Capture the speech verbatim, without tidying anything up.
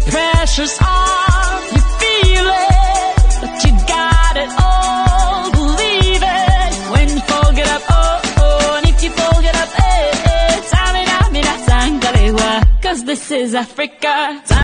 pressure's on, you feel it, but you got it all, believe it. When you fold it up, oh, oh, and if you fold it up, eh, eh, tamina, mina, sangalewa, cause this is Africa.